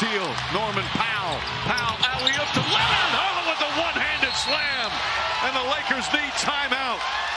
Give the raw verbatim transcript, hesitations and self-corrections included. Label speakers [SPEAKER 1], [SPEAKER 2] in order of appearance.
[SPEAKER 1] steal. Norman Powell. Powell alley-oop to Leonard. Oh, with a one-handed slam. And the Lakers need timeout.